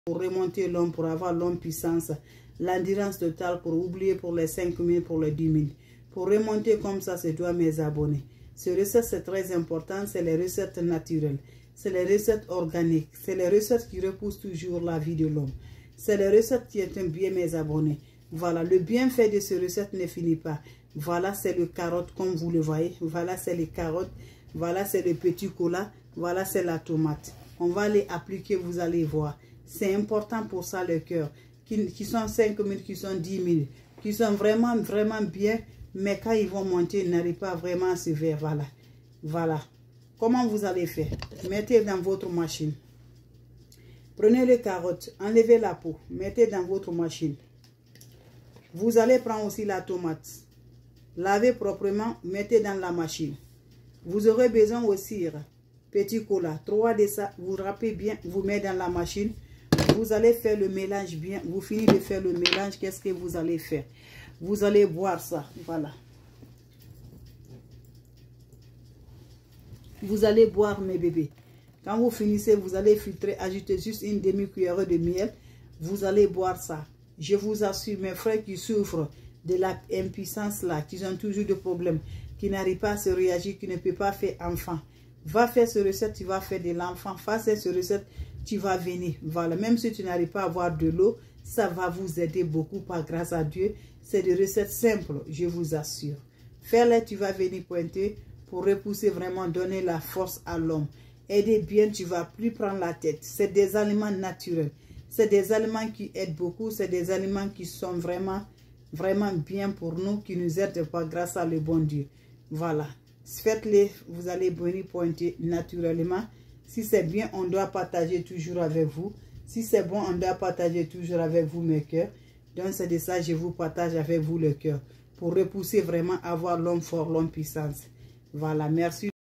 pour remonter l'homme, pour avoir l'homme puissance, l'endurance totale, pour oublier pour les 5 minutes, pour les 10 minutes. Pour remonter comme ça, c'est toi mes abonnés. Ces recettes, c'est très important, c'est les recettes naturelles. C'est les recettes organiques. C'est les recettes qui repoussent toujours la vie de l'homme. C'est les recettes qui aiment bien mes abonnés. Voilà, le bienfait de ces recettes ne finit pas. Voilà, c'est le carotte comme vous le voyez. Voilà, c'est les carottes. Voilà, c'est le petit cola. Voilà, c'est la tomate. On va les appliquer, vous allez voir. C'est important pour ça le cœur. Qui sont 5 minutes, qui sont 10 minutes. Qui sont vraiment, vraiment bien. Mais quand ils vont monter, ils n'arrivent pas vraiment à se faire. Voilà. Voilà. Comment vous allez faire? Mettez dans votre machine. Prenez les carottes, enlevez la peau, mettez dans votre machine. Vous allez prendre aussi la tomate. Lavez proprement, mettez dans la machine. Vous aurez besoin aussi, petit cola, 3 de ça, vous râpez bien, vous mettez dans la machine. Vous allez faire le mélange bien. Vous finissez de faire le mélange, qu'est-ce que vous allez faire? Vous allez boire ça, voilà. Vous allez boire mes bébés. Quand vous finissez, vous allez filtrer, ajouter juste une demi-cuillère de miel. Vous allez boire ça. Je vous assure, mes frères qui souffrent de la impuissance là, qui ont toujours des problèmes, qui n'arrivent pas à se réagir, qui ne peuvent pas faire enfant. Va faire ce recette, tu vas faire de l'enfant. Face à ce recette, tu vas venir. Voilà, même si tu n'arrives pas à avoir de l'eau, ça va vous aider beaucoup par grâce à Dieu. C'est des recettes simples, je vous assure. Fais-les, tu vas venir pointer pour repousser vraiment, donner la force à l'homme. Aider bien, tu ne vas plus prendre la tête. C'est des aliments naturels. C'est des aliments qui aident beaucoup. C'est des aliments qui sont vraiment, vraiment bien pour nous, qui nous aident par grâce à le bon Dieu. Voilà. Faites-les, vous allez venir pointer naturellement. Si c'est bien, on doit partager toujours avec vous. Si c'est bon, on doit partager toujours avec vous mes cœurs. Donc c'est de ça, je vous partage avec vous le cœur. Pour repousser vraiment, avoir l'homme fort, l'homme puissance. Voilà, merci.